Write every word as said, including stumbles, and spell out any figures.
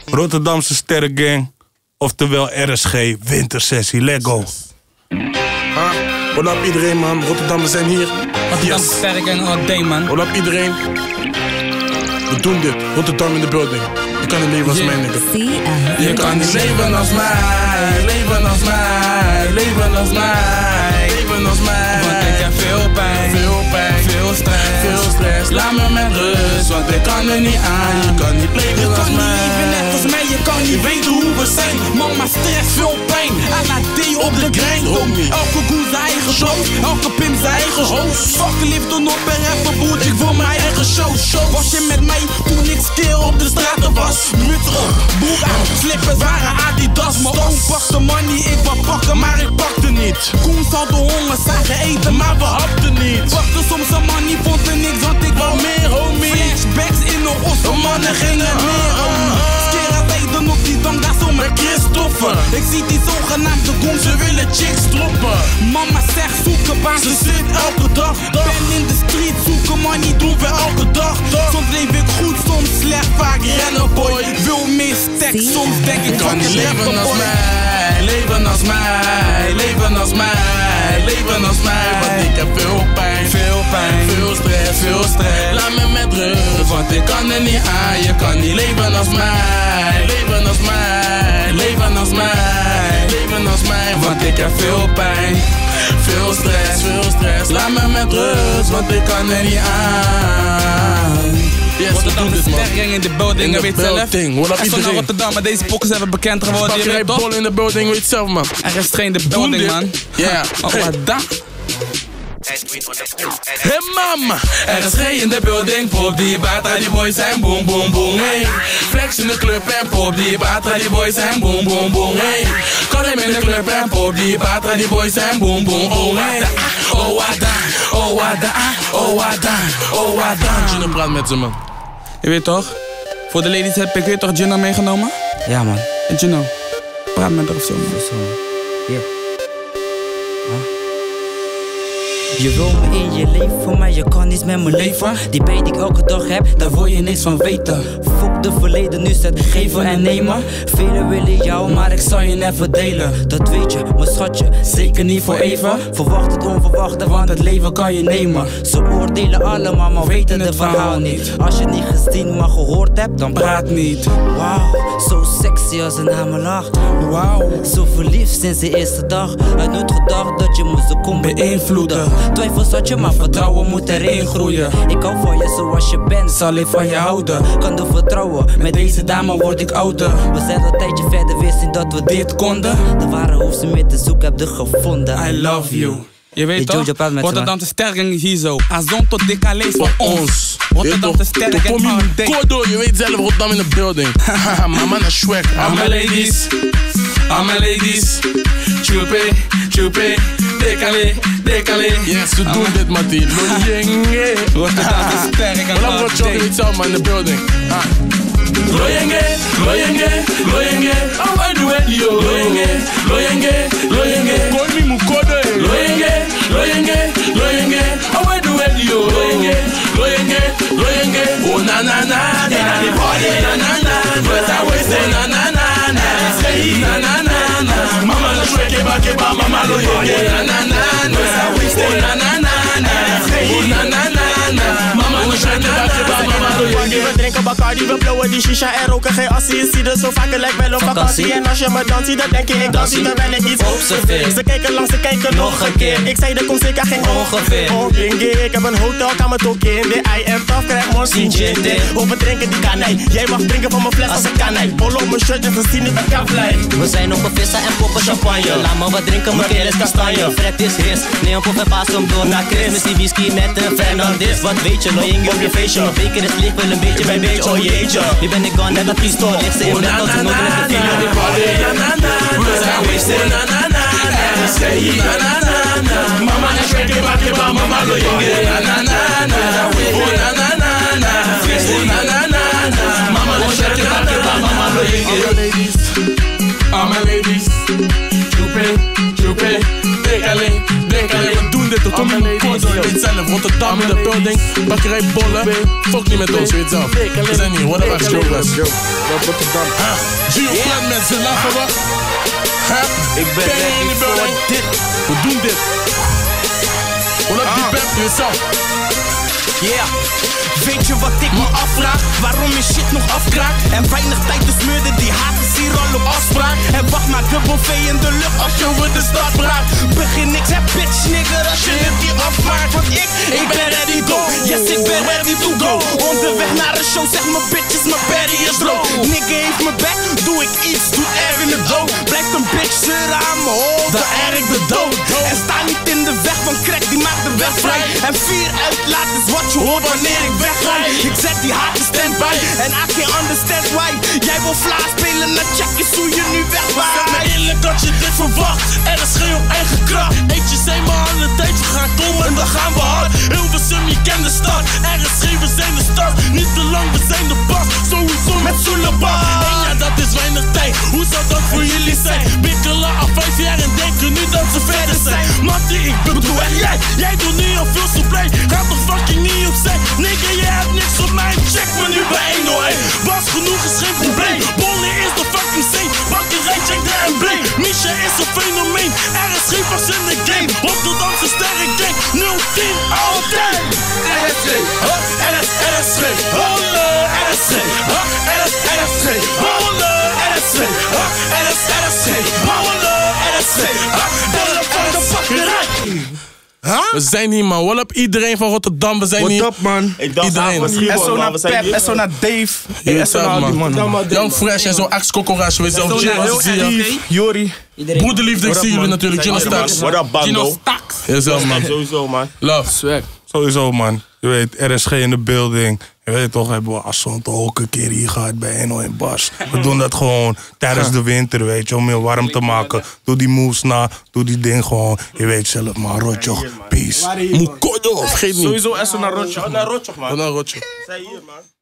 Rotterdamse Sterrengang, oftewel R S G, wintersessie, Lego. Ah, what up iedereen man, Rotterdammers zijn hier. Rotterdamse Sterrengang all day man. What up iedereen. We doen dit, Rotterdam in de building. Je kan niet leven als mij, nigga. Je kan niet leven als mij, leven als mij, leven als mij, leven als mij. Want ik heb veel pijn, veel pijn, veel stress, veel stress. Laat me met rust, want ik kan er niet aan. Je kan niet leven je als kan mij. niet leven net als mij, je kan niet weten hoe we zijn. Mama stress, veel pijn, A L A D op de grind. Elke goe zijn eigen show, elke pimp zijn eigen host. Fuck liefde op en even boet, ik wil mijn eigen show. Was je met mij toen ik stil op de straten was? Muts op, boek aan, slippers waren Adidas. Mijn oom pakte money, ik wou pakken, maar ik pakte niet. Koen zal de honger zagen eten, maar we hapten niet. Pakte soms een money, vond er niks, want ik wou meer, homie. Flashbacks in de os, de mannen gingen meer, homie. Skera leiden op die dam, daar zo met Christopher. Ik zie die zogenaamde Koen, ze willen chicks droppen. Mama zegt zoeken waar ze zit elke dag. Ben in de street, zoeken money, doen we elke dag. Soms leef ik goed, soms slecht, vaak rennen boy. Wil meer stek, soms denk ik kan niet leven als mij, leven als mij, leven als mij, leven als mij. Want ik heb veel pijn, veel pijn, veel stress, veel stress. Laat me met rust, want ik kan er niet aan. Je kan niet leven als mij, leven als mij, leven als mij, leven als mij. Want ik heb veel pijn, veel stress, veel stress. Laat me met rust, want ik kan er niet aan. Yes, Rotterdamse Sterrengang in de building, je weet zelf. What up En zo naar iedereen? Rotterdam, maar deze pokken zijn we bekend geworden. Je Bakkerij weet toch? Bol in de building, weet zelf man. R S G in de building man. Ja. Oh, wat dan? Hey mama, R S G in de building, pop die bata, die boys zijn boom boom boom, hey. Flex in de club en pop die bata, die boys zijn boom boom boom, hey. Kom hem in de club en pop die bata, die boys zijn boom boom boom, hey. Oh wat dan, oh wat dan, oh wat dan, oh wat dan. Gino praat met ze man. Je weet toch? Voor de ladies heb ik, weet toch, Gino meegenomen? Ja man. En Gino, praat met haar of zo. Zo. Ja. Je wil me in je leven, maar je kan niets met me leven. Die pijn die ik elke dag heb, daar wil je niks van weten. Fuck de verleden, nu staat geven en nemen. Velen willen jou, maar ik zal je net verdelen. Dat weet je, mijn schatje, zeker niet voor even. Verwacht het onverwachte, want het leven kan je nemen. Ze oordelen allemaal, maar weten het verhaal niet. Als je het niet gezien, maar gehoord hebt, dan praat niet. Wauw, zo sexy als ze naar me lacht. Wauw, zo verliefd sinds de eerste dag. Had nooit gedacht dat je me zo kon beïnvloeden. Twijfels had je, maar vertrouwen moet erin groeien. Ik hou van je zoals je bent, zal ik van je houden. Kan er vertrouwen, met deze dame word ik ouder. We zijn een tijdje verder, wisten dat we dit konden. De ware hoef ze meer te zoeken, heb je gevonden. I love you. Je weet Hey, toch? Jojo, praat met ze, Rotterdamse Sterrengang is hier zo. Azon tot dik alleen van ons. Rotterdamse Sterrengang Kom all je day. Kodo, je weet zelf Rotterdam in de building. Mama na swag. All my ladies, all my ladies. Chupe, chupe, dekale, dekale. Yes, we doen dit Mati. Loyenge. Rotterdamse Sterrengang Wat all heb je day. weet zelf man in de building. Loyenge, loyenge, loyenge. Oh I do it yo. Loyenge, loyenge, loyenge. Call me Mukode. Loyenge, loyenge, loyenge. Oh I do it yo. Loyenge, loyenge, loyenge. Oh na na na na. Na na na. But I always say na na na na. Na na na na. Mama no shwe keba keba. Mama loyenge. Na na na na. Oh na na na na. Oh na na na na. Mama no shwe keba keba. Mama loyenge. We drinken Bacardi, we blowen die shisha en roken geen assie. Je ziet het zo vaak, het lijkt wel op vakantie. En als je me dansie, dan denk je ik dansie terwijl ik iets observeer. Ze kijken langs, ze kijken nog een keer. Ik zei er komt zeker geen ongeveer. Oh binge, ik heb een hotelkamer ook in de I am tough, krijg morsin gin. Over drinken die kan hij. Jij mag drinken van mijn fles als ik kan hij. Bol op mijn shirt en ze zien het met kavlei. We zijn op een vissa en poppen champagne. Laat me wat drinken, mijn keel is kastanje. Fred is his, neem op en paas hem door naar Chris. Missie whisky met een Fernandez. Wat weet je, Loyenge op je feestje. Mijn beker is licht, wel een beetje bij beetje. Oh jeetje, nu ben ik gone met een pistool. Ik zeg in bed als ik nooit in het video. Na na na, we zijn wasted. Na na na na, say na na na na. Mama na shwe keba keba, mama loyenge. Na na na na, oh na na na na. Oh na na na na, mama na shwe keba keba, mama loyenge. All my ladies, all my ladies. Chupe, chupe, dekale, dekale. We doen dit, we komen in Kodo. zelf. Rotterdam in de building. Bakkerij Bollen. Fuck niet met ons, weet zelf. We zijn hier, what up, Scrubers. Rotterdam. Gio Plant met z'n lachen we. Ik ben ready voor dit. We doen dit. What up, die pep, jezelf. Yeah. Weet je wat ik me afvraag? Waarom is shit nog afkraakt? En weinig tijd dus meurde die haters hier al op afspraak. En wacht maar dubbel V in de lucht als je over de stad praat. Begin niks, hè bitch nigger als je het hier afmaakt. Want ik, ik ben ready go. Yes, ik ben ready to go. Onderweg naar een show, zeg mijn bitches, mijn berry is low. Nigga heeft me back, doe ik iets, doe er in de dood. Blijft een bitch zeuren aan mijn hoofd, dan er ik de dood. En sta niet in de weg van crack, die maakt de weg vrij. En vier uitlaat is wat je hoort wanneer ik wegrij. Ik zet die haken stand-by en I can't understand why. Jij wil vla spelen, dan check eens hoe je nu wegwaait. Zeg maar eerlijk dat je dit verwacht. Er is geen op eigen kracht. Eentje zijn me al een tijdje gaan komen en dan gaan we hard. Hilversum, je kent de stad. Er is geen, we zijn de stad. Niet te lang, we zijn de pas. Sowieso met Soelaba. En ja, dat is weinig tijd. Hoe zou dat voor jullie zijn? Bikkelen al vijf jaar en denken nu dat ze verder zijn. Mattie, ik bedoel echt jij. Jij doet nu al veel zo blij. Gaat toch fucking niet opzij. Nigga, jij hebt niks op mij. Check me nu bij honderdéén. Was genoeg is geen probleem. Bolle is de fucking saint. Bakkerij, check de embleem. Misha is een fenomeen. Er is geen vast in de game. Rotterdamse sterren gang. nul tien altijd. R S G, R S R S G. Holle, R S G. R S R S G. Holle, R S G. R S R S G. Holle, R S G. Bolle van de bakkerij. Huh? We zijn hier, man. What up iedereen van Rotterdam, we zijn What hier. up, man? Ik dacht Iedereen. dat we S O naar Pep, S O naar Dave. Je S O naar al die mannen. Young Fresh en zo, Axe-Kokorash, weet je zelf. Gino, zie je. Jori. Broederliefde, ik zie jullie natuurlijk. Gino Stax. What up, Bando? Jezelf, man. Sowieso, man. Love. Swag. Sowieso, man. Je weet, R S G in de building. Je weet toch, hebben we Assant ook een keer hier gehad bij Eno en Bas. We doen dat gewoon tijdens de winter, weet je, om je warm te maken. Doe die moves na, doe die ding gewoon. Je weet zelf, man. Rotjoch, peace. Mukodo, vergeet niet. Sowieso S O naar Rotjoch. Naar Rotjoch, man. Wat een rotje. Zij hier, man.